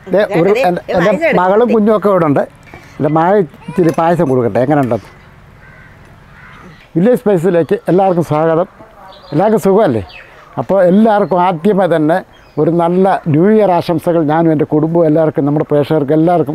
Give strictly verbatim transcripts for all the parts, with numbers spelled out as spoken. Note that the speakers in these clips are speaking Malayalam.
എൻ്റെ മകളും കുഞ്ഞും ഒക്കെ ഇവിടെ ഉണ്ട്. എൻ്റെ മകൾ ഇച്ചിരി പായസം കൊടുക്കട്ടെ, എങ്ങനെ ഉണ്ടെന്ന്. വില്ലേജ് സ്പൈസിലേക്ക് എല്ലാവർക്കും സ്വാഗതം. എല്ലാവർക്കും സുഖമല്ലേ? അപ്പോൾ എല്ലാവർക്കും ആദ്യമേ തന്നെ ഒരു നല്ല ന്യൂ ഇയർ ആശംസകൾ ഞാനും എൻ്റെ കുടുംബവും എല്ലാവർക്കും നമ്മുടെ പ്രേക്ഷകർക്ക് എല്ലാവർക്കും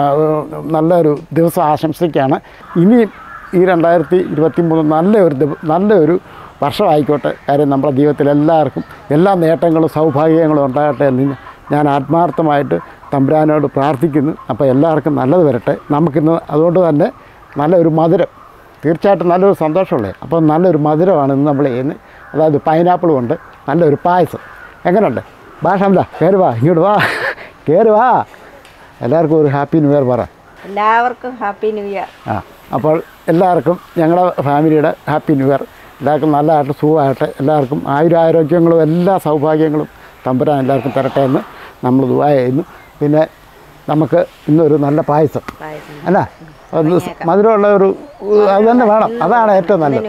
നല്ലൊരു ദിവസം ആശംസിക്കുകയാണ്. ഇനിയും ഈ രണ്ടായിരത്തി ഇരുപത്തി മൂന്ന് നല്ലൊരു നല്ലൊരു വർഷമായിക്കോട്ടെ. കാര്യം നമ്മുടെ ജീവിതത്തിൽ എല്ലാവർക്കും എല്ലാ നേട്ടങ്ങളും സൗഭാഗ്യങ്ങളും ഉണ്ടാകട്ടെ എന്ന് ഞാൻ ആത്മാർത്ഥമായിട്ട് തമ്പുരാനോട് പ്രാർത്ഥിക്കുന്നു. അപ്പോൾ എല്ലാവർക്കും നല്ലത് വരട്ടെ. നമുക്കിന്ന് അതുകൊണ്ട് തന്നെ നല്ലൊരു മധുരം, തീർച്ചയായിട്ടും നല്ലൊരു സന്തോഷമുള്ളത്. അപ്പോൾ നല്ലൊരു മധുരമാണ് ഇന്ന് നമ്മൾ ചെയ്യുന്നത്. അതായത് പൈനാപ്പിൾ കൊണ്ട് നല്ലൊരു പായസം. എങ്ങനെയുണ്ട് ഭാഷ? എന്താ കയറി വാ, ഇങ്ങോട്ട് വാ, കയറി വാ. എല്ലാവർക്കും ഒരു ഹാപ്പി ന്യൂ ഇയർ പറ. എല്ലാവർക്കും ഹാപ്പി ന്യൂ ഇയർ. ആ, അപ്പോൾ എല്ലാവർക്കും ഞങ്ങളുടെ ഫാമിലിയുടെ ഹാപ്പി ന്യൂ ഇയർ. എല്ലാവർക്കും നല്ലതായിട്ട് സുഖമായിട്ട് എല്ലാവർക്കും ആയുരാരോഗ്യങ്ങളും എല്ലാ സൗഭാഗ്യങ്ങളും തമ്പുരാൻ എല്ലാവർക്കും തരട്ടെ എന്ന് നമ്മൾ ദുആ ചെയ്യുന്നു. പിന്നെ നമുക്ക് ഇന്നൊരു നല്ല പായസം അല്ല, ഒന്ന് മധുരമുള്ള ഒരു അത് തന്നെ വേണം, അതാണ് ഏറ്റവും നല്ലത്.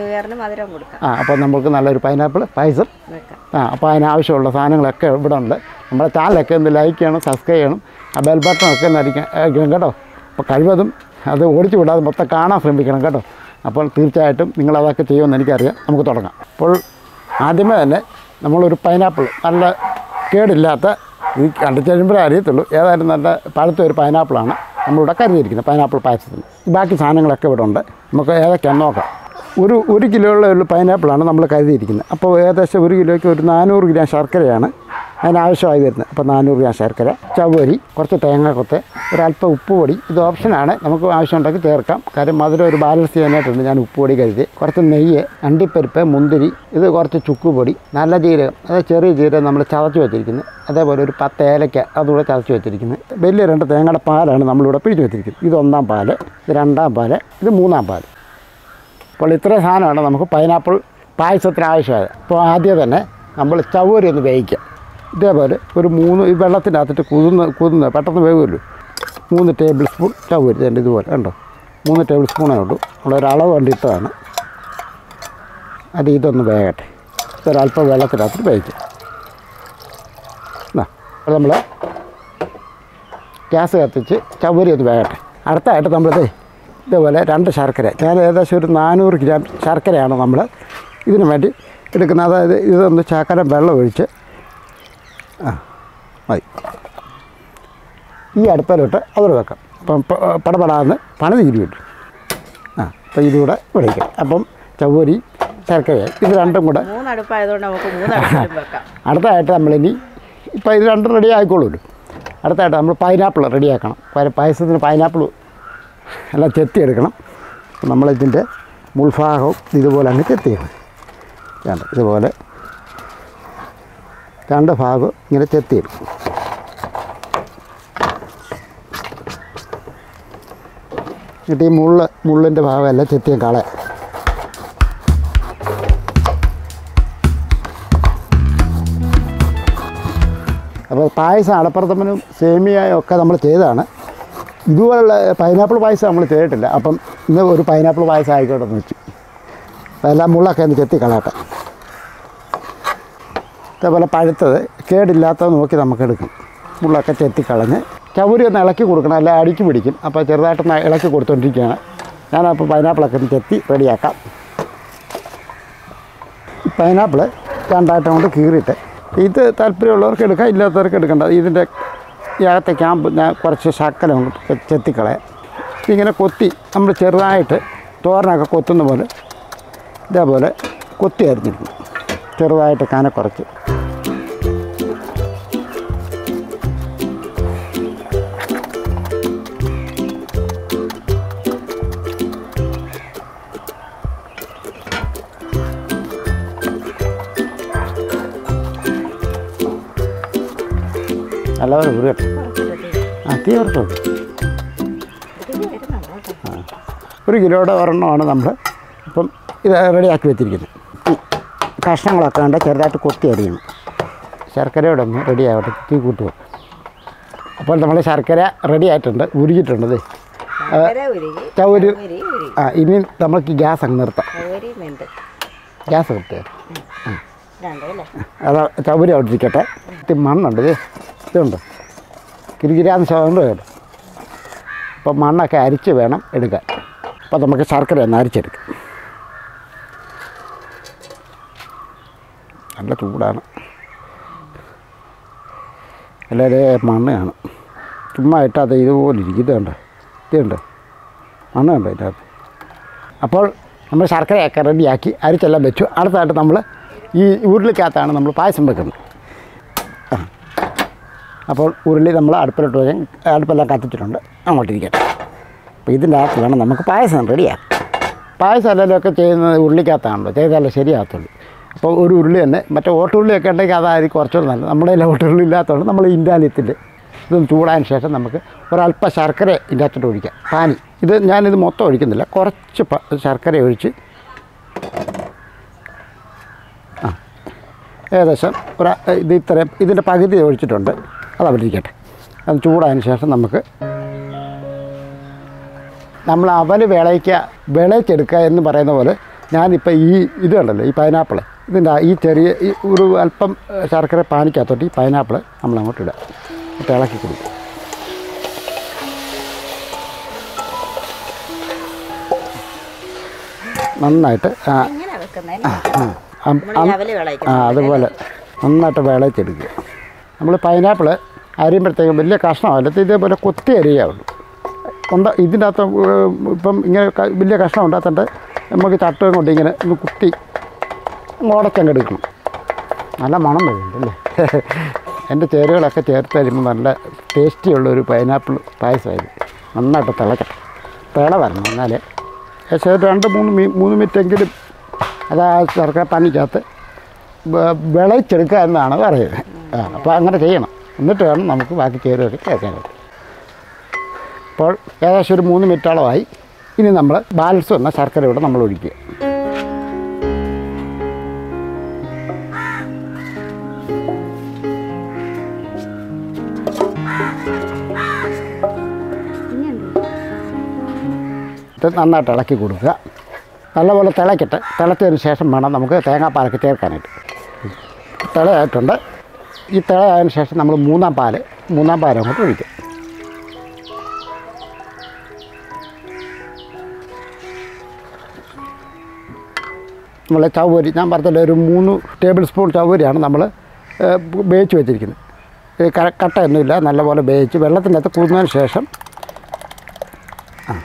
ആ, അപ്പോൾ നമുക്ക് നല്ലൊരു പൈനാപ്പിൾ പായസം. ആ, അപ്പോൾ അതിനാവശ്യമുള്ള സാധനങ്ങളൊക്കെ ഇവിടെ ഉണ്ട്. നമ്മുടെ ചാനലൊക്കെ ഒന്ന് ലൈക്ക് ചെയ്യണം, സബ്സ്ക്രൈബ് ചെയ്യണം, ആ ബെൽ ബട്ടണൊക്കെ ഒന്ന് അടിക്കണം കേട്ടോ. അപ്പോൾ കഴിവതും അത് ഓടിച്ചു വിടാതെ മൊത്തം കാണാൻ ശ്രമിക്കണം കേട്ടോ. അപ്പോൾ തീർച്ചയായിട്ടും നിങ്ങളതൊക്കെ ചെയ്യുമെന്ന് എനിക്കറിയാം. നമുക്ക് തുടങ്ങാം. അപ്പോൾ ആദ്യമേ തന്നെ നമ്മളൊരു പൈനാപ്പിൾ, നല്ല കേടില്ലാത്ത, ഈ കണ്ടു കഴിയുമ്പോഴേ അറിയത്തുള്ളൂ ഏതായാലും നല്ല പഴുത്ത ഒരു പൈനാപ്പിളാണ് നമ്മളിവിടെ കരുതിയിരിക്കുന്നത് പൈനാപ്പിൾ പായസത്തിന്. ബാക്കി സാധനങ്ങളൊക്കെ ഇവിടെ ഉണ്ട്. നമുക്ക് ഏതൊക്കെയാണെന്ന് നോക്കാം. ഒരു ഒരു കിലോയുള്ള ഒരു പൈനാപ്പിളാണ് നമ്മൾ കരുതിയിരിക്കുന്നത്. അപ്പോൾ ഏകദേശം ഒരു കിലോയ്ക്ക് ഒരു നാനൂറ് ഗ്രാം ശർക്കരയാണ് അതിനാവശ്യമായി വരുന്നത്. അപ്പോൾ നാനൂറ് ഗ്രാം ശർക്കര, ചവ്വരി, കുറച്ച് തേങ്ങാക്കൊത്ത്, ഒരല്പം ഉപ്പ് പൊടി. ഇത് ഓപ്ഷനാണ്, നമുക്ക് ആവശ്യമുണ്ടെങ്കിൽ ചേർക്കാം. കാര്യം മധുരം ഒരു ബാലൻസ് ചെയ്യാനായിട്ടുണ്ട് ഞാൻ ഉപ്പ് പൊടി കരുതി. കുറച്ച് നെയ്യ്, അണ്ടിപ്പരിപ്പ്, മുന്തിരി, ഇത് കുറച്ച് ചുക്കുപൊടി, നല്ല ജീരകം, അതായത് ചെറിയ ജീരകം നമ്മൾ ചതച്ച് വെച്ചിരിക്കുന്നത്. അതേപോലെ ഒരു പത്ത് ഏലക്ക അതുകൂടെ ചതച്ച് വെച്ചിരിക്കുന്നത്. വലിയ രണ്ട് തേങ്ങയുടെ പാലാണ് നമ്മളിവിടെ പിടിച്ച് വെച്ചിരിക്കുന്നത്. ഇത് ഒന്നാം പാല്, ഇത് രണ്ടാം പാല്, ഇത് മൂന്നാം പാല്. അപ്പോൾ ഇത്രയും സാധനമാണ് നമുക്ക് പൈനാപ്പിൾ പായസത്തിന് ആവശ്യമായത്. അപ്പോൾ ആദ്യം തന്നെ നമ്മൾ ചവ്വരി ഒന്ന് വേവിക്കാം. ഇതേപോലെ ഒരു മൂന്ന് ഈ വെള്ളത്തിനകത്തിട്ട് കുതിർന്ന് കുതിർന്ന് പെട്ടെന്ന് വേവുമല്ലോ. മൂന്ന് ടേബിൾ സ്പൂൺ ചവ്വരി തന്നെ ഇതുപോലെ ഉണ്ടോ, മൂന്ന് ടേബിൾ സ്പൂണേ ഉള്ളൂ. നമ്മളൊരളവ് കണ്ടിട്ടതാണ്. അത് ഇതൊന്ന് വേകട്ടെ. ഇതൊരല്പം വെള്ളത്തിനകത്തിട്ട് വേവിക്കാം. എന്നാ അപ്പോൾ നമ്മൾ ഗ്യാസ് കത്തിച്ച് ചവ്വരി ഒന്ന് വേകട്ടെ. അടുത്തായിട്ട് നമ്മളിത് ഇതേപോലെ രണ്ട് ശർക്കര, ഞാൻ ഏകദേശം ഒരു നാനൂറ് ഗ്രാം ശർക്കരയാണ് നമ്മൾ ഇതിനു വേണ്ടി എടുക്കുന്നത്. അതായത് ഇതൊന്ന് ശർക്കര വെള്ളം ഒഴിച്ച് ആ മതി. ഈ അടുപ്പിലോട്ട് അതോടെ വെക്കാം. അപ്പം പടപടാന്ന് പണി തീരി കിട്ടും. ആ, അപ്പോൾ ഇതുകൂടെ വിളിക്കാം. അപ്പം ചവ്വരി ശർക്കരയായി ഇത് രണ്ടും കൂടെ അടുത്തായിട്ട് നമ്മളിനി ഇപ്പം ഇത് രണ്ടും റെഡി ആയിക്കോളൂല്ലോ. അടുത്തായിട്ട് നമ്മൾ പൈനാപ്പിൾ റെഡിയാക്കണം. പായസത്തിന് പൈനാപ്പിൾ എല്ലാം ചെത്തിയെടുക്കണം. നമ്മളിതിൻ്റെ മുൾഭാഗവും ഇതുപോലെ അങ്ങ് ചെത്തിയാണ്. വേണ്ട, ഇതുപോലെ രണ്ട് ഭാഗം ഇങ്ങനെ ചെത്തിയെടുക്കും. എന്നിട്ട് ഈ മുള്ള് മുള്ളിൻ്റെ ഭാഗമെല്ലാം ചെത്തിയും കളയാം. അപ്പോൾ പായസം അടപ്രഥമനും സേമിയയും ഒക്കെ നമ്മൾ ചെയ്തതാണ്. ഇതുപോലുള്ള പൈനാപ്പിൾ പായസം നമ്മൾ ചെയ്തിട്ടില്ല. അപ്പം ഇന്ന് ഒരു പൈനാപ്പിൾ പായസം ആയിക്കോട്ടെ എന്ന് വെച്ചു. അപ്പോൾ എല്ലാം മുള്ളൊക്കെ ഒന്ന് ചെത്തി കളയട്ടെ. അതേപോലെ പഴുത്തത് കേടില്ലാത്തത് നോക്കി നമുക്ക് എടുക്കും. മുള്ളൊക്കെ ചെത്തിക്കളഞ്ഞ് ചവരി ഒന്ന് ഇളക്കി കൊടുക്കണം, അല്ല അടിക്ക് പിടിക്കും. അപ്പോൾ ചെറുതായിട്ടൊന്ന് ഇളക്കി കൊടുത്തുകൊണ്ടിരിക്കുകയാണ്. ഞാനപ്പോൾ പൈനാപ്പിളൊക്കെ ഒന്ന് ചെത്തി റെഡിയാക്കാം. പൈനാപ്പിൾ രണ്ടായിട്ട് കൊണ്ട് കീറിയിട്ട് ഇത് താല്പര്യമുള്ളവർക്ക് എടുക്കാം, ഇല്ലാത്തവർക്ക് എടുക്കേണ്ട. ഇതിൻ്റെ ഈ അകത്തെ ക്യാമ്പ് ഞാൻ കുറച്ച് ശക്കല ചെത്തിക്കളയാം. ഇങ്ങനെ കൊത്തി നമ്മൾ ചെറുതായിട്ട് തോരനൊക്കെ കൊത്തുന്ന പോലെ ഇതേപോലെ കൊത്തി അരിഞ്ഞിരിക്കും. ചെറുതായിട്ട് കന കുറച്ച് നല്ലപോലെ ഉരുകട്ടെ. ആ, തീ വറുത്ത് ആ ഒരു കിലോയുടെ ഒരെണ്ണമാണ് നമ്മൾ ഇപ്പം ഇത് റെഡിയാക്കി വെച്ചിരിക്കുന്നത്. കഷ്ണങ്ങളൊക്കെ ഉണ്ട്, ചെറുതായിട്ട് കൊത്തി അരിയണം. ശർക്കരയോടെ ഒന്ന് റെഡി ആവട്ടെ, തീ കൂട്ടുക. അപ്പോൾ നമ്മൾ ശർക്കര റെഡി ആയിട്ടുണ്ട്, ഉരുകിയിട്ടുണ്ട്. ചവരി ആ ഇനി നമുക്ക് ഗ്യാസ് അങ്ങ് നിർത്താം. ഗ്യാസ് നിർത്തുക. അതാ ചവരി അവിടെ ഇരിക്കട്ടെ. മണ്ണുണ്ട്, ഇതുണ്ട് കിരികിരാന്ന് സൗണ്ട് കേട്ടോ. അപ്പോൾ മണ്ണൊക്കെ അരിച്ച് വേണം എടുക്കാൻ. അപ്പോൾ നമുക്ക് ശർക്കര ഒന്ന് അരിച്ചെടുക്കാം. നല്ല ചൂടാണ്. എല്ലാവരും മണ്ണ് കാണും. ചുമ്മാ ഇട്ടത് ഇതുപോലെ ഇരിക്കും. ഇതുണ്ട് ഇതുണ്ട് മണ്ണ് കണ്ടോ ഇതിൻ്റെ അകത്ത്. അപ്പോൾ നമ്മൾ ശർക്കരയൊക്കെ റെഡിയാക്കി അരിച്ചെല്ലാം വെച്ചു. അടുത്തായിട്ട് നമ്മൾ ഈ ഉരുളിക്കകത്താണ് നമ്മൾ പായസം വെക്കുന്നത്. ആ അപ്പോൾ ഉരുളി നമ്മൾ അടുപ്പിലോട്ട് വയ്ക്കാൻ അടുപ്പെല്ലാം കത്തിച്ചിട്ടുണ്ട്. അങ്ങോട്ടിരിക്കട്ടെ. അപ്പോൾ ഇതിൻ്റെ അകത്ത് വേണം നമുക്ക് പായസം റെഡിയാക്കാം. പായസം എല്ലാവരുമൊക്കെ ചെയ്യുന്നത് ഉരുളിക്കകത്താണല്ലോ, ചെയ്താലേ ശരിയാകത്തുള്ളൂ. അപ്പോൾ ഒരു ഉരുളി തന്നെ മറ്റേ ഓട്ടുരുളിയൊക്കെ ഉണ്ടെങ്കിൽ അതായിരിക്കും കുറച്ചുകൂടെ നല്ലത്. നമ്മുടെ കയ്യിൽ ഓട്ടുരുളി ഇല്ലാത്തതുകൊണ്ട് നമ്മൾ ഇൻഡാലിയത്തിൽ ഇതൊന്ന് ചൂടായതിന് ശേഷം നമുക്ക് ഒരല്പം ശർക്കര ഇതിൻ്റെ അകത്തോട്ട് ഒഴിക്കാം. പാനി ഇത് ഞാനിത് മൊത്തം ഒഴിക്കുന്നില്ല, കുറച്ച് ശർക്കര ഒഴിച്ച് ആ ഏകദേശം ഒരു ഇത് ഇത്രയും ഇതിൻ്റെ പകുതി ഒഴിച്ചിട്ടുണ്ട്. അതവിടെ ഇരിക്കട്ടെ. അത് ചൂടായതിന് ശേഷം നമുക്ക് നമ്മൾ അവൽ വിളയിക്കുക വിളയിച്ചെടുക്കുക എന്ന് പറയുന്ന പോലെ ഞാനിപ്പോൾ ഈ ഇത് കണ്ടല്ലോ, ഈ പൈനാപ്പിൾ ഇതിൻ്റെ ഈ ചെറിയ ഈ ഒരു അല്പം ശർക്കര പാനിക്കകത്തോട്ട് ഈ പൈനാപ്പിൾ നമ്മളങ്ങോട്ട് ഇടുക. എന്നിട്ട് ഇളക്കി കൊടുക്കും. നന്നായിട്ട് ആ അതുപോലെ നന്നായിട്ട് വിളയിച്ചെടുക്കുക. നമ്മൾ പൈനാപ്പിൾ അരിയുമ്പോഴത്തേക്കും വലിയ കഷ്ണമല്ല, ഇതേപോലെ കൊത്തി അരിയാവുള്ളൂ. ഉണ്ട് ഇതിൻ്റെ അകത്ത് ഇപ്പം ഇങ്ങനെ വലിയ കഷ്ണം ഉണ്ടാകത്തണ്ട് നമുക്ക് ചട്ടും കൊണ്ട് ഇങ്ങനെ ഒന്ന് കുത്തി ഉടച്ചങ്ങ് എടുക്കണം. നല്ല മണം വരുന്നുണ്ടല്ലേ. എൻ്റെ ചേരുവകളൊക്കെ ചേർത്ത് കഴിയുമ്പോൾ നല്ല ടേസ്റ്റിയുള്ളൊരു പൈനാപ്പിൾ പായസമായത്. നന്നായിട്ട് തിളക്കട്ടെ, തിള വരണം. എന്നാലേ ഏകദേശം രണ്ട് മൂന്ന് മീ മൂന്ന് മിനിറ്റെങ്കിലും അത് ആ ശർക്കര പനിക്കകത്ത് വിളയിച്ചെടുക്കുക എന്നാണ് പറയുന്നത്. ആ അപ്പോൾ അങ്ങനെ ചെയ്യണം. എന്നിട്ട് വേണം നമുക്ക് ബാക്കി ചേരുവൊക്കെ ചേർക്കാനായിട്ട്. അപ്പോൾ ഏകദേശം ഒരു മൂന്ന് മിനിറ്റോളമായി. ഇനി നമ്മൾ ബാലൻസ് വന്ന ശർക്കര ഇവിടെ നമ്മൾ ഒഴിക്കുക. നന്നായിട്ട് ഇളക്കി കൊടുക്കുക. നല്ലപോലെ തിളയ്ക്കട്ടെ. തിളച്ചതിന് ശേഷം വേണം നമുക്ക് തേങ്ങാപ്പാലൊക്കെ ചേർക്കാനായിട്ട്. തിളയായിട്ടുണ്ട്. ഈ തിളയായതിനു ശേഷം നമ്മൾ മൂന്നാം പാൽ മൂന്നാം പാൽ അങ്ങോട്ട് ഒഴിക്കും. നമ്മൾ ചവ്വരി ഞാൻ പറഞ്ഞില്ല ഒരു മൂന്ന് ടേബിൾ സ്പൂൺ ചവ്വരിയാണ് നമ്മൾ വേവിച്ച് വെച്ചിരിക്കുന്നത്. കട്ടയൊന്നുമില്ല, നല്ലപോലെ വേവിച്ച് വെള്ളത്തിൻ്റെ അകത്ത് കുതിർന്നതിന് ശേഷം ആ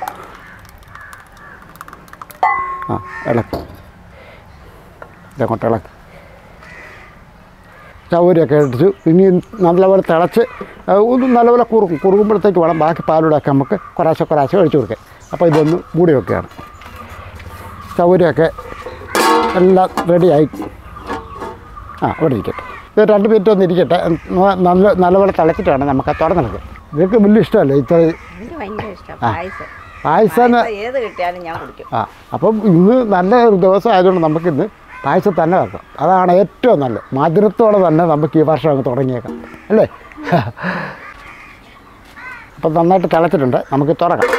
ആ ഇളക്കി ഇതങ്ങോട്ട് ഇളക്കി ചവരിയൊക്കെ ഇടിച്ചു. ഇനി നല്ലപോലെ തിളച്ച് ഒന്ന് നല്ലപോലെ കുറുക്കും. കുറുകുമ്പോഴത്തേക്ക് വേണം ബാക്കി പാലൂടെയൊക്കെ നമുക്ക് കുറേശ്ശെ കുറേശ്ശെ ഒഴിച്ചു കൊടുക്കുക. അപ്പോൾ ഇതൊന്ന് മൂടി വെക്കുകയാണ്. ചവരിയൊക്കെ എല്ലാം റെഡിയായി. ആ ഇവിടെ ഇരിക്കട്ടെ. ഇത് രണ്ട് മിനിറ്റ് ഒന്ന് ഇരിക്കട്ടെ. നല്ല നല്ലപോലെ തിളച്ചിട്ട് വേണം നമുക്ക് തുറന്നെടുക്കുക. ഇതൊക്കെ വലിയ ഇഷ്ടമല്ലേ ഇത്ര പായസം? ആ അപ്പം ഇന്ന് നല്ല ഒരു ദിവസം ആയതുകൊണ്ട് നമുക്കിന്ന് പായസം തന്നെ വെക്കാം. അതാണ് ഏറ്റവും നല്ലത്. മധുരത്തോടെ തന്നെ നമുക്ക് ഈ വർഷം അങ്ങ് തുടങ്ങിയേക്കാം അല്ലേ. അപ്പം നന്നായിട്ട് തിളച്ചിട്ടുണ്ട്. നമുക്ക് തുറക്കാം.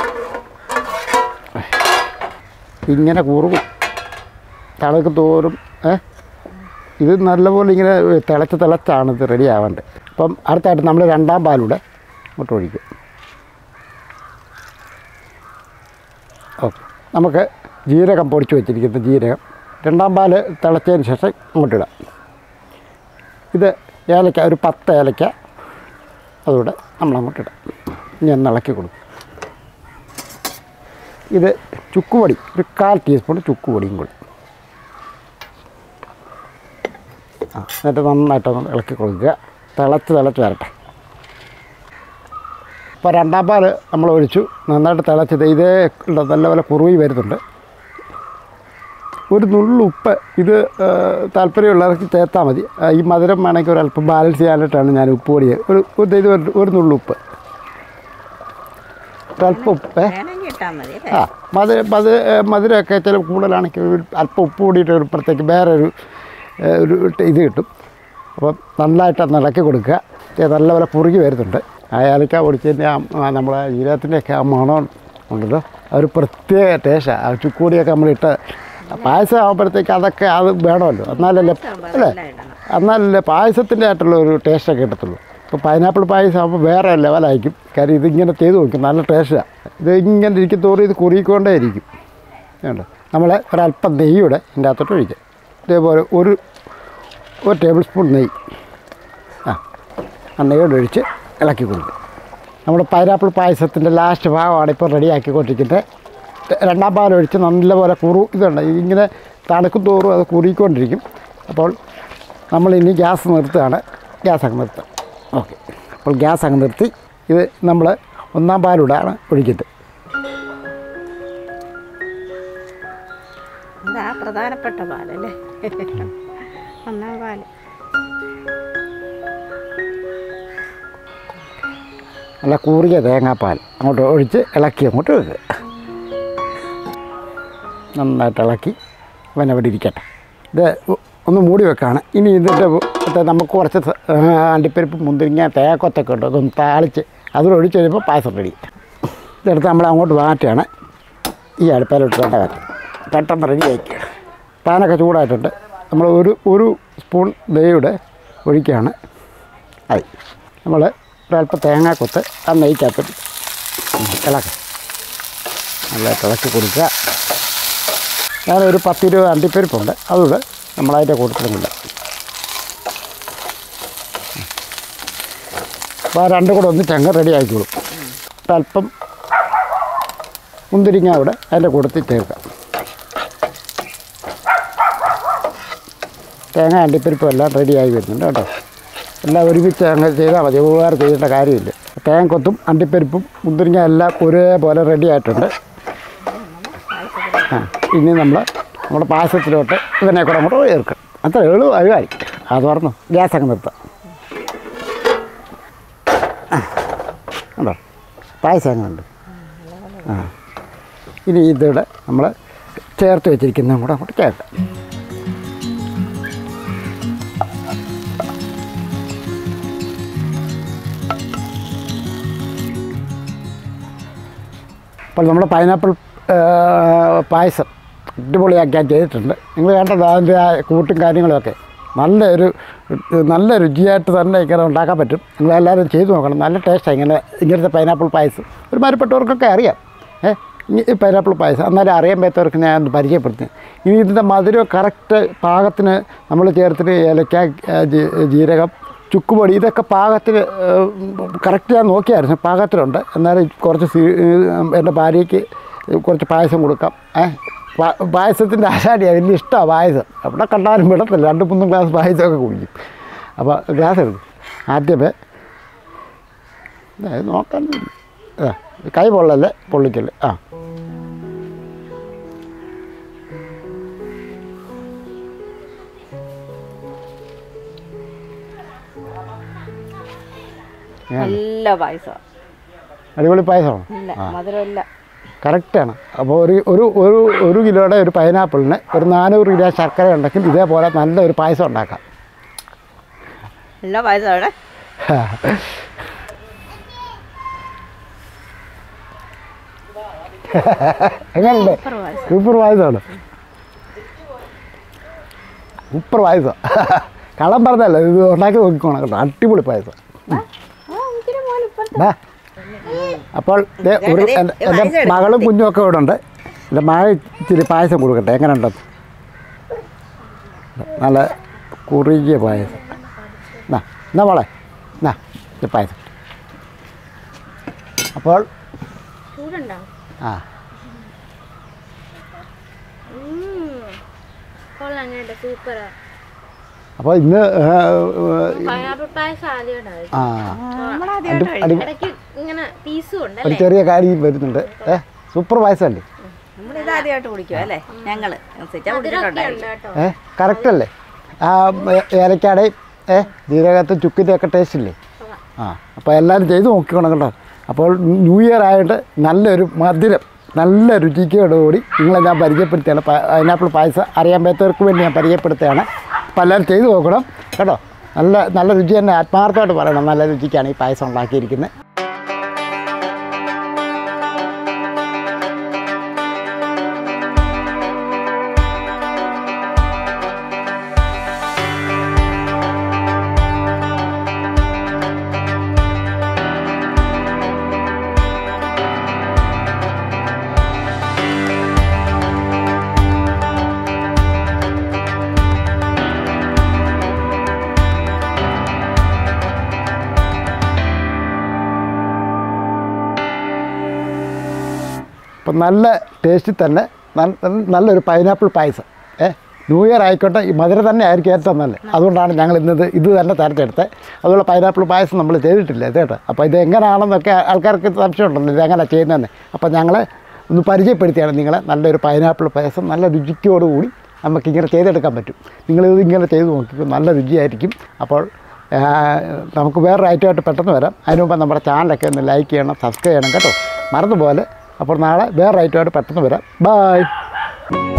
ഇങ്ങനെ കുറുകും തിളക്ക് തോറും. ഏ ഇത് നല്ലപോലെ ഇങ്ങനെ തിളച്ച് തിളച്ചാണ് ഇത് റെഡി ആവേണ്ടത്. അപ്പം അടുത്തായിട്ട് നമ്മൾ രണ്ടാം പാലൂടെ ഇങ്ങോട്ട് ഒഴിക്കും. ഓക്കെ. നമുക്ക് ജീരകം പൊടിച്ച് വെച്ചിരിക്കുന്ന ജീരകം രണ്ടാം പാൽ തിളച്ചതിന് ശേഷം ഇങ്ങോട്ടിടാം. ഇത് ഏലക്ക ഒരു പത്ത് ഏലക്ക അതുകൂടെ നമ്മളങ്ങോട്ടിടാം. ഇനി ഒന്ന് ഇളക്കി കൊടുക്കും. ഇത് ചുക്കുപൊടി ഒരു കാൽ ടീസ്പൂൺ ചുക്കുപൊടിയും കൂടി. ആ എന്നിട്ട് നന്നായിട്ടൊന്ന് ഇളക്കി കൊടുക്കുക. തിളച്ച് തിളച്ച് വരട്ടെ. അപ്പോൾ രണ്ടാം പാൽ നമ്മൾ ഒഴിച്ചു. നന്നായിട്ട് തിളച്ചത് ഇതേ നല്ലപോലെ കുറുകി വരുന്നുണ്ട്. ഒരു നുള്ളു ഉപ്പ് ഇത് താല്പര്യമുള്ളവർക്ക് ചേർത്താൽ മതി. ഈ മധുരം വേണമെങ്കിൽ ഒരല്പം ബാലൻസ് ചെയ്യാനായിട്ടാണ് ഞാൻ ഉപ്പ് പൊടി ഒരു ഇത് ഒരു നുള്ളു ഉപ്പ് ഒരല്പം ഉപ്പ്. ആ മധുര മധുര മധുരമൊക്കെ ചില കൂടുതലാണെങ്കിൽ ഒരു അല്പം ഉപ്പ് കൂടിയിട്ട് ഒരു പ്രത്യേക വേറെ ഒരു ഒരു ഇത് കിട്ടും. അപ്പം നന്നായിട്ടൊന്ന് ഇളക്കി കൊടുക്കുക. നല്ലപോലെ കുറുകി വരുന്നുണ്ട്. ആ ഏലക്ക പൊടിച്ചതിൻ്റെ ആ നമ്മളെ ജീരകത്തിൻ്റെയൊക്കെ ആ മണം ഉണ്ടല്ലോ, ഒരു പ്രത്യേക ടേസ്റ്റാണ്. ആ ചുക്കൂടിയൊക്കെ നമ്മളിട്ട് പായസം ആകുമ്പോഴത്തേക്ക് അതൊക്കെ അത് വേണമല്ലോ. എന്നാലല്ലേ അല്ലേ എന്നാലല്ലേ പായസത്തിൻ്റെ ആയിട്ടുള്ള ഒരു ടേസ്റ്റൊക്കെ കിട്ടത്തുള്ളൂ. ഇപ്പോൾ പൈനാപ്പിൾ പായസം ആകുമ്പോൾ വേറെ ലെവലായിരിക്കും. കാര്യം ഇതിങ്ങനെ ചെയ്ത് നോക്കും, നല്ല ടേസ്റ്റാണ്. ഇത് ഇങ്ങനെ ഇരിക്കും തോറും ഇത് കുറുകിക്കൊണ്ടേ ഇരിക്കും. വേണ്ട നമ്മൾ ഒരല്പം നെയ്യൂടെ ഇതിൻ്റെ അകത്തോട്ട് ഒഴിക്കാം. ഇതേപോലെ ഒരു ഒരു ടേബിൾ സ്പൂൺ നെയ്യ് ആ ആ നെയ്യോടെ ഒഴിച്ച് ഇളക്കി കൊടുക്കും. നമ്മുടെ പൈനാപ്പിൾ പായസത്തിൻ്റെ ലാസ്റ്റ് ഭാഗമാണ് ഇപ്പോൾ റെഡിയാക്കിക്കൊണ്ടിരിക്കുന്നത്. രണ്ടാം പാൽ ഒഴിച്ച് നല്ലപോലെ കുറു ഇതുണ്ട്, ഇങ്ങനെ തണുക്കും തോറും അത് കുറുകിക്കൊണ്ടിരിക്കും. അപ്പോൾ നമ്മളിനി ഗ്യാസ് നിർത്തുകയാണ്. ഗ്യാസ് അങ്ങ് നിർത്തുക. ഓക്കെ, അപ്പോൾ ഗ്യാസ് അങ്ങ് നിർത്തി ഇത് നമ്മൾ ഒന്നാം പാലൂടെയാണ് ഒഴിക്കുന്നത്. ഇതാ പ്രധാനപ്പെട്ട പാലല്ലേ, ഒന്നാം പാല്. നല്ല കൂറിയ തേങ്ങാപ്പാൽ അങ്ങോട്ട് ഒഴിച്ച് ഇളക്കി അങ്ങോട്ട് വെക്കുക. നന്നായിട്ട് ഇളക്കി അവൻ അവിടെ ഇരിക്കട്ടെ. ഇത് ഒന്ന് മൂടി വെക്കാണ്. ഇനി ഇതിൻ്റെ മറ്റേ നമുക്ക് കുറച്ച് അണ്ടിപ്പരിപ്പ് മുന്തിരിങ്ങ തേക്കൊത്തൊക്കെ ഉണ്ട്, അതൊന്ന് താളിച്ച് അതിലൊഴിച്ച് കഴിയുമ്പോൾ പായസം റെഡി. ഇതെടുത്ത് നമ്മൾ അങ്ങോട്ട് മാറ്റുകയാണ്. ഈ അടുപ്പയിലോട്ട് വേണ്ട കാര്യം പെട്ടെന്ന് റെഡി ആയിക്കുക. പാനൊക്കെ ചൂടായിട്ടുണ്ട്. നമ്മൾ ഒരു ഒരു സ്പൂൺ നെയ്യുടെ ഒഴിക്കുകയാണ്. ആയി നമ്മൾ ഒരല്പം തേങ്ങാക്കൊത്ത് ആ നെയ്ക്കകത്ത് ഇളക്കുക. നല്ലതായിട്ട് ഇളക്കി കൊടുക്കുക. ഞാനൊരു പത്തിരുപത് അണ്ടിപ്പരിപ്പുണ്ട്, അതുകൂടെ നമ്മളതിൻ്റെ കൊടുത്തിടുന്നില്ല. അപ്പോൾ ആ രണ്ടും കൂടെ ഒന്ന് ചങ്ങ റെഡി ആക്കിക്കോളും. ഒരല്പം മുന്തിരിങ്ങ അവിടെ അതിൻ്റെ കൂട്ടത്തിൽ ചേർക്കാം. തേങ്ങ അണ്ടിപ്പരിപ്പും എല്ലാം റെഡിയായി വരുന്നുണ്ട് കേട്ടോ. എല്ലാം ഒരുമിച്ച് അങ്ങനെ ചെയ്താൽ മതി, വേറെ ചെയ്യേണ്ട കാര്യമില്ല. തേങ്ങക്കൊത്തും അണ്ടിപ്പരിപ്പും മുന്തിരിങ്ങ എല്ലാം ഒരേപോലെ റെഡി ആയിട്ടുണ്ട്. ആ ഇനി നമ്മൾ നമ്മുടെ പായസത്തിലോട്ട് ഇതിനെ കൂടെ അങ്ങോട്ട് ചേർക്കണം. അത്ര എളുപ്പം അഴുകായി. അത് തുറന്നു ഗ്യാസ് അങ്ങ് നിർത്താം. ഉണ്ടോ പായസം അങ്ങനെ ഉണ്ട്. ആ ഇനി ഇതിവിടെ നമ്മൾ ചേർത്ത് വെച്ചിരിക്കുന്നതും കൂടെ അങ്ങോട്ട് ചേർക്കാം. അപ്പോൾ നമ്മുടെ പൈനാപ്പിൾ പായസം അടിപൊളിയാക്കിയാൽ ചെയ്തിട്ടുണ്ട്. നിങ്ങൾ കണ്ടത് അതിൻ്റെ ആ കൂട്ടും കാര്യങ്ങളൊക്കെ നല്ലൊരു നല്ല രുചിയായിട്ട് തന്നെ ഇങ്ങനെ ഉണ്ടാക്കാൻ പറ്റും. നിങ്ങളെല്ലാവരും ചെയ്ത് നോക്കണം, നല്ല ടേസ്റ്റാണ്. ഇങ്ങനെ ഇങ്ങനത്തെ പൈനാപ്പിൾ പായസം ഒരുമാതിരിപ്പെട്ടവർക്കൊക്കെ അറിയാം. ഏ ഈ പൈനാപ്പിൾ പായസം എന്നാലും അറിയാൻ പറ്റാത്തവർക്ക് ഞാൻ പരിചയപ്പെടുത്തി. ഇനി ഇതിൻ്റെ മധുരം കറക്റ്റ് പാകത്തിന് നമ്മൾ ചേർത്തിട്ട് ഏലക്ക, ജീരകം, ചുക്കുപൊടി ഇതൊക്കെ പാകത്തിന് കറക്റ്റ് ഞാൻ നോക്കിയായിരുന്നു. പാകത്തിലുണ്ട്. എന്നാലും കുറച്ച് എൻ്റെ ഭാര്യയ്ക്ക് കുറച്ച് പായസം കൊടുക്കാം. ഏഹ് പായസത്തിൻ്റെ ആശാടിയാണ്, വലിയ ഇഷ്ടമാണ് പായസം. അവിടെ കണ്ടാലും വിടത്തില്ല, രണ്ട് മൂന്നും ഗ്ലാസ് പായസമൊക്കെ കുടിക്കും. അപ്പോൾ ഗ്ലാസ് എടുക്കും. ആദ്യമേ നോക്കാൻ ആ കൈ പൊള്ളല്ലേ, പൊള്ളിക്കല്ലേ. ആ നല്ല പായസം, അടിപൊളി പായസമാണ്. മധുരമില്ല, കറക്റ്റാണ്. അപ്പോൾ ഒരു ഒരു ഒരു ഒരു കിലോയുടെ ഒരു പൈനാപ്പിളിന് ഒരു നാനൂറ് കിലോ ശർക്കര ഉണ്ടെങ്കിൽ ഇതേപോലെ നല്ലൊരു പായസം ഉണ്ടാക്കാം. നല്ല പായസമാണ്. എങ്ങനെയുണ്ട്? സൂപ്പർ പായസമാണ്. സൂപ്പർ പായസം. കള്ളം പറഞ്ഞല്ല, ഇത് ഉണ്ടാക്കി നോക്കിക്കോണം കേട്ടോ. അടിപൊളി പായസം. അപ്പോൾ ഒരു എൻ്റെ മകളും കുഞ്ഞുമൊക്കെ ഇവിടെ ഉണ്ട്. എൻ്റെ മകൾ ഇച്ചിരി പായസം കൊടുക്കട്ടെ, എങ്ങനെ ഉണ്ടെന്ന്. നല്ല കുറുകിയ പായസം. എന്നാ എന്നാ മോളെ എന്നാ ഈ പായസം. അപ്പോൾ ആ അപ്പോൾ ഇന്ന് ആ ഒരു ചെറിയ കാര്യം വരുന്നുണ്ട്. ഏ സൂപ്പർ പായസമല്ലേ? ഏ കറക്റ്റ് അല്ലേ? ആ ഏലക്കാടേയും ഏ ജീരകത്തും ചുക്കിൻ്റെ ഒക്കെ ടേസ്റ്റ് ഇല്ലേ? ആ അപ്പോൾ എല്ലാവരും ചെയ്ത് നോക്കിക്കോണം കേട്ടോ. അപ്പോൾ ന്യൂ ഇയർ ആയിട്ട് നല്ലൊരു മധുരം നല്ല രുചിക്കോടുകൂടി നിങ്ങളെ ഞാൻ പരിചയപ്പെടുത്തുകയാണ്. പൈനാപ്പിൾ പായസം അറിയാൻ പറ്റാത്തവർക്ക് വേണ്ടി ഞാൻ പരിചയപ്പെടുത്തുകയാണ്. അപ്പോൾ എല്ലാവരും ചെയ്ത് നോക്കണം കേട്ടോ. നല്ല നല്ല രുചി തന്നെ, ആത്മാർത്ഥമായിട്ട് പറയണം. നല്ല രുചിക്കാണ് ഈ പായസം ഉണ്ടാക്കിയിരിക്കുന്നത്. അപ്പം നല്ല ടേസ്റ്റിൽ തന്നെ നല്ലൊരു പൈനാപ്പിൾ പായസം. ഏ ന്യൂ ഇയർ ആയിക്കോട്ടെ, ഈ മധുരം തന്നെ ആയിരിക്കും ഏറ്റവും നല്ലത്. അതുകൊണ്ടാണ് ഞങ്ങൾ ഇന്നത് ഇത് തന്നെ തിരഞ്ഞെടുത്തത്. അതുപോലെ പൈനാപ്പിൾ പായസം നമ്മൾ ചെയ്തിട്ടില്ല ഇത് കേട്ടോ. അപ്പോൾ ഇത് എങ്ങനെയാണെന്നൊക്കെ ആൾക്കാർക്ക് സംശയമുണ്ടല്ലോ, ഇതെങ്ങനെ ചെയ്യുന്നതെന്ന്. അപ്പോൾ ഞങ്ങൾ ഒന്ന് പരിചയപ്പെടുത്തിയാണ് നിങ്ങളെ. നല്ലൊരു പൈനാപ്പിൾ പായസം നല്ല രുചിക്കോടുകൂടി നമുക്കിങ്ങനെ ചെയ്തെടുക്കാൻ പറ്റും. നിങ്ങളിത് ഇങ്ങനെ ചെയ്ത് നോക്കിക്കോ, നല്ല രുചിയായിരിക്കും. അപ്പോൾ നമുക്ക് വേറൊരു ഐറ്റമായിട്ട് പെട്ടെന്ന് വരാം. അതിന് മുമ്പ് നമ്മുടെ ചാനലൊക്കെ ഒന്ന് ലൈക്ക് ചെയ്യണം, സബ്സ്ക്രൈബ് ചെയ്യണം കേട്ടോ, മറന്നുപോലെ. അപ്പോൾ നാളെ വേറൊരു ഐറ്റമായിട്ട് പെട്ടെന്ന് വരാം. ബായ്.